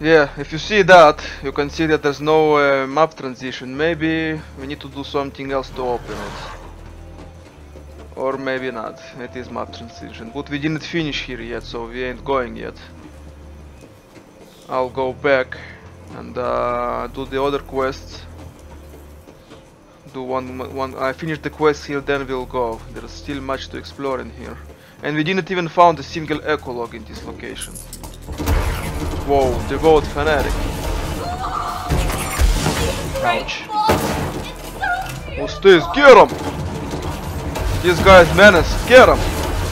Yeah, if you see that, you can see that there's no map transition. Maybe we need to do something else to open it. Or maybe not. It is map transition. But we didn't finish here yet, so we ain't going yet. I'll go back and do the other quests. Do one. I finish the quest here, then we'll go. There's still much to explore in here, and we didn't even found a single echolog in this location. Whoa, the goat fanatic. Ouch. What's this? Get him! This guy's menace. Get him!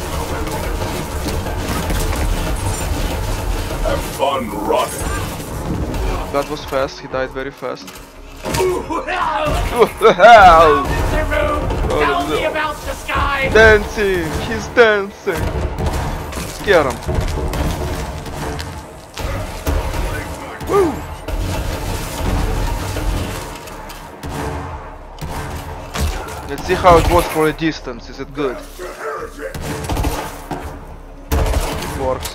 Have fun rotting. That was fast. He died very fast. Tell me about the sky. Dancing! He's dancing! Scare him! Woo! Let's see how it was for a distance. Is it good? It works.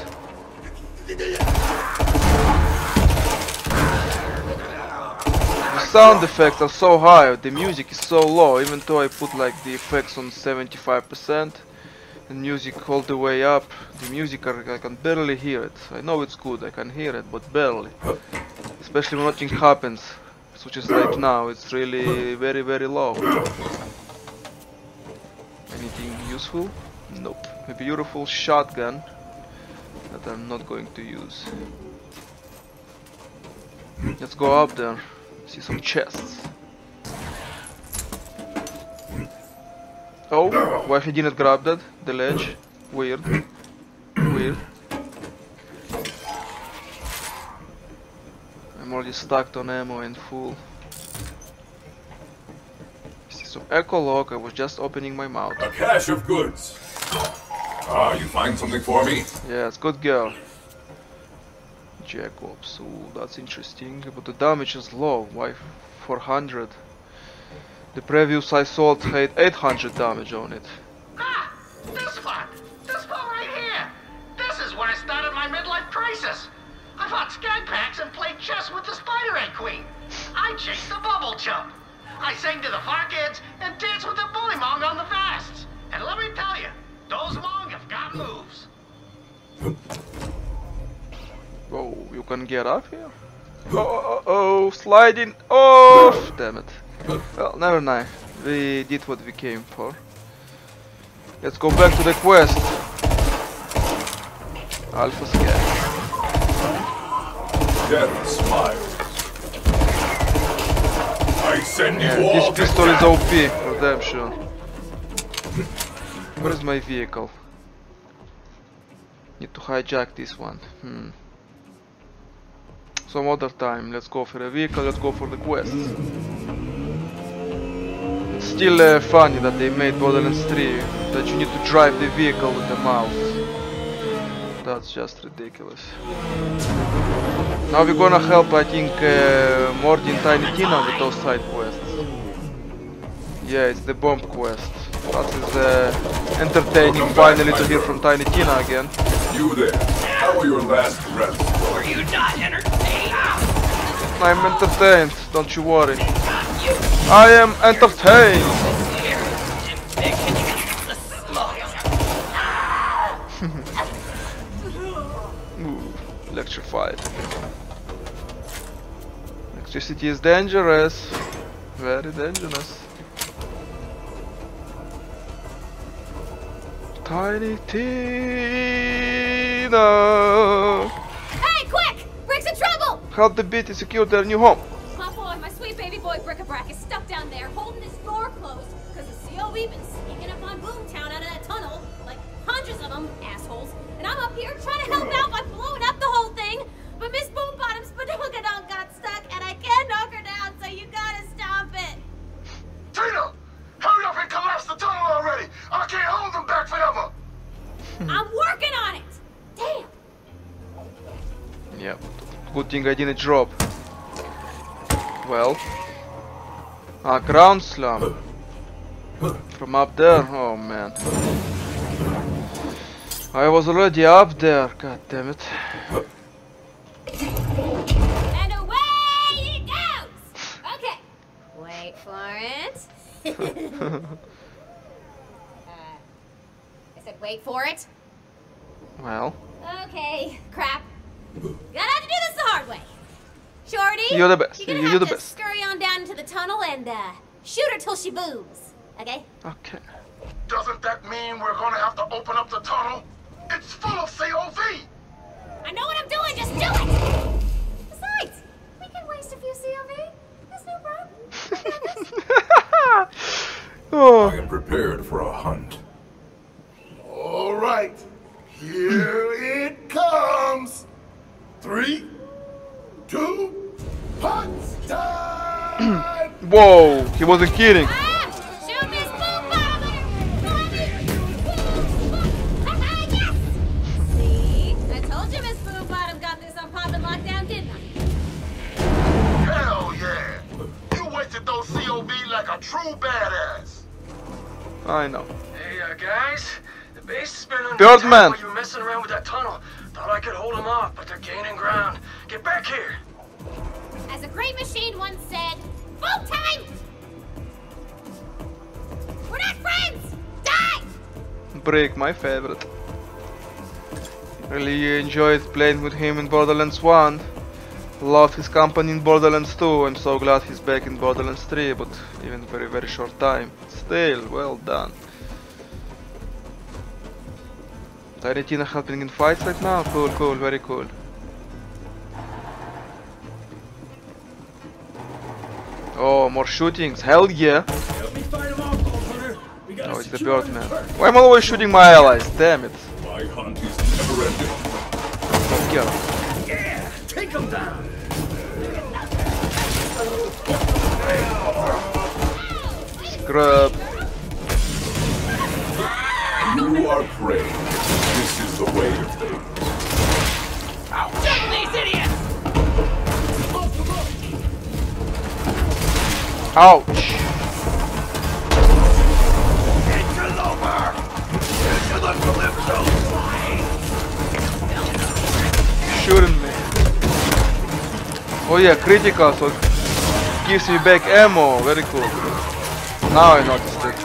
The sound effects are so high, the music is so low, even though I put like the effects on 75% and music all the way up. The music I can barely hear it. I know it's good, I can hear it, but barely. Especially when nothing happens, which is like now, it's really very low. Anything useful? Nope. A beautiful shotgun that I'm not going to use. Let's go up there. See some chests. Oh, why he didn't grab that? The ledge? Weird. Weird. I'm already stacked on ammo and full. See some echolog, I was just opening my mouth. A cache of goods. Ah, you find something for me? Yes, good girl. Jacobs, ooh, that's interesting, but the damage is low. Why 400? The previous I sold had 800 damage on it. Ah, this one right here. This is where I started my midlife crisis. I fought skag packs and played chess with the Spider Egg Queen. I chased the bubble chump. I sang to the Fl4k kids and danced with the bully mong on the fasts. And let me tell you, those mong have got moves. Oh, you can get up here? Oh, sliding off! Damn it. Well, never mind. We did what we came for. Let's go back to the quest. Alpha scan. Death smiles. I send you all. This pistol is OP, for damn sure. Where is my vehicle? Need to hijack this one. Some other time. Let's go for a vehicle, let's go for the quest. It's still funny that they made Borderlands 3 that you need to drive the vehicle with the mouse. That's just ridiculous. Now we're gonna help, I think, Morty and Tiny Tina with those side quests. Yeah, it's the bomb quest. That is entertaining finally to hear from Tiny Tina again. You there. How are your last breaths? Were you not entertained? I'm entertained, don't you worry. I am entertained! Ooh, electrified. Electricity is dangerous. Very dangerous. Tiny Tina! Hey, quick! Brick's in trouble! Help the beat and secure their new home. My boy, my sweet baby boy Brick-a-Brack is stuck down there holding his door closed because the COE been sneaking up on Boomtown out of that tunnel, like hundreds of them, assholes. And I'm up here trying to help out by blowing up the whole thing, but Miss Boombottom's Badongadon got stuck and I can't knock her down, so you gotta stop it. Tina! Hurry up and collapse the tunnel already! I can't hold them back forever! I'm working on it! Damn! Yeah, good thing I didn't drop. Well, ground slam from up there. Oh man, I was already up there. God damn it! I said wait for it. Well, Okay, crap. Gonna have to do this the hard way. Shorty, you're the best. you're gonna You're have the to best. scurry on down into the tunnel and shoot her till she booms. Okay? Okay. Doesn't that mean we're gonna have to open up the tunnel? It's full of COV! I know what I'm doing, just do it! Besides, we can waste a few COV. There's no problem. Oh. I am prepared for a hunt. All right, here it comes. 3, 2, hunt time! Whoa, he wasn't kidding. Ah! Shoot Miss Boom Bottom! Yes! See? I told you Miss Boom Bottom got this on Pop and Lockdown, didn't I? Hell yeah! You wasted those COV like a true badass. I know. Hey, guys. The base has been under Birdman. attack while you were messing around with that tunnel. Thought I could hold them off, but they're gaining ground. Get back here. As a great machine once said, boom time! We're not friends! Die! Break, my favorite. Really enjoyed playing with him in Borderlands 1. Loved his company in Borderlands 2. I'm so glad he's back in Borderlands 3, but even very, very short time. Still, well done. Tiny Tina helping in fights right now? Cool, cool, very cool. Oh, more shootings, hell yeah! Oh, it's the Birdman. Why am I always shooting my allies? Damn it. My hunt is never ending. Oh, get him. Yeah, take them down. Scrub. You are prey. This is the way of things. Ouch! Shooting me. Oh yeah, critical, so it gives me back ammo. Very cool. Now I noticed it.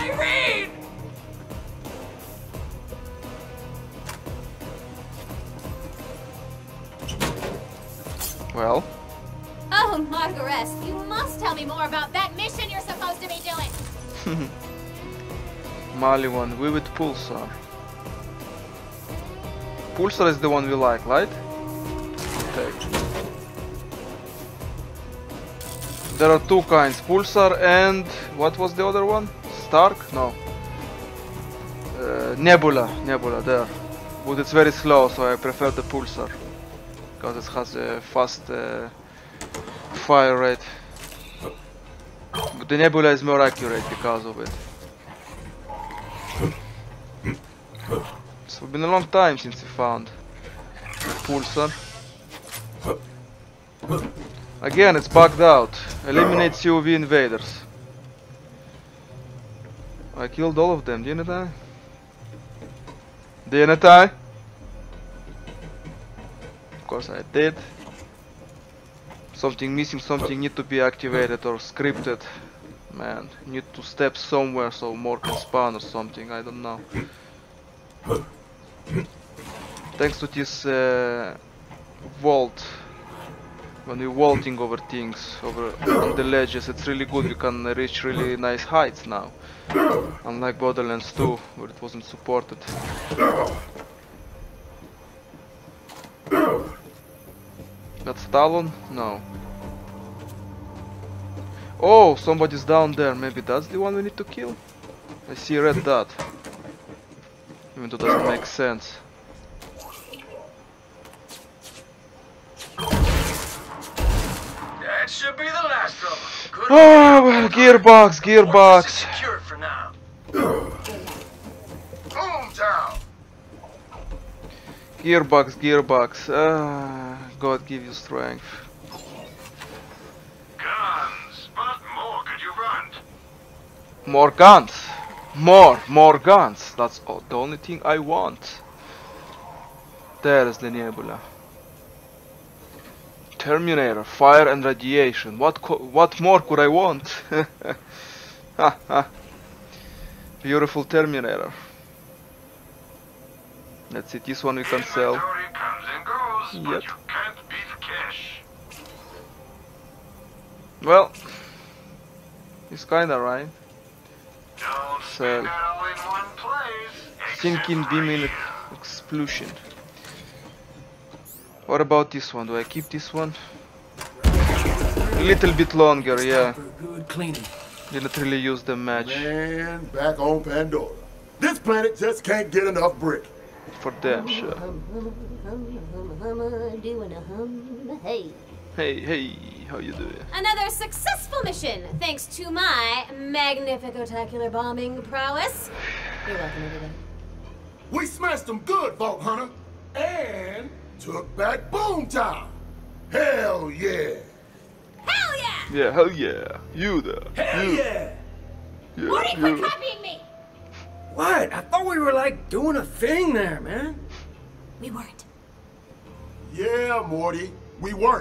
Well, Oh, Margaret, you must tell me more about that mission you're supposed to be doing. Mali one, Vivid Pulsar. Pulsar is the one we like, right? Okay. There are two kinds, Pulsar and what was the other one? Stark? No. Nebula, there. But it's very slow, so I prefer the Pulsar. Because it has a fast fire rate. But the Nebula is more accurate because of it. It's been a long time since we found the Pulsar. Again, it's bugged out. Eliminate COV invaders. I killed all of them, didn't I? Didn't I? Of course I did. Something missing, something need to be activated or scripted. Man, need to step somewhere so more can spawn or something, I don't know. Thanks to this vault, when we're vaulting over things, over on the ledges, it's really good, we can reach really nice heights now. Unlike Borderlands 2, where it wasn't supported. That's Talon? No. Oh, somebody's down there. Maybe that's the one we need to kill? I see a red dot. Even though it doesn't make sense. That should be the last of them. Good Oh, well, gearbox, gearbox. Secured for now. Boomtown! Gearbox, gearbox. God give you strength. Guns! What more could you want? More guns. More guns. That's all, the only thing I want. There is the Nebula. Terminator, fire and radiation. What more could I want? Ha ha. Beautiful Terminator. Let's see, this one we can sell. Inventory comes and goes, Yep. but you can't beat cash. Well, it's kinda right. Don't Sell. spend it all in one place. Sinking except beam for in here. explosion. What about this one? Do I keep this one? A little bit longer, yeah. For good cleaning. Didn't really use the match Man, back on Pandora. This planet just can't get enough brick. for damn sure. Doing a hum. Hey. Hey, hey, how you doing? Another successful mission, thanks to my magnificotacular bombing prowess. You're welcome, everybody. We smashed them good, Vault Hunter. And took back Boomtown. Hell yeah. Hell yeah! Yeah, hell yeah. You there. Hell you. yeah! Yeah, Morty, quit you. copying me! What? I thought we were like doing a thing there, man. We weren't. Yeah, Morty. We weren't.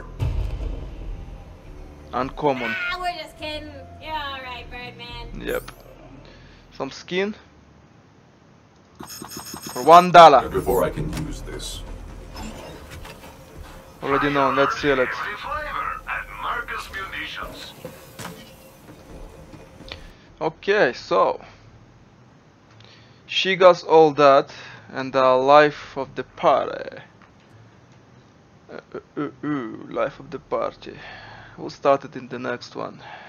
Uncommon. Ah, we're just kidding. You're alright, Birdman. Yep. Some skin. For $1. Before I can use this. Already known, let's sell it. Every flavor at Marcus Munitions. Okay, so she got all that and the life of the party. Life of the party. We'll start it in the next one.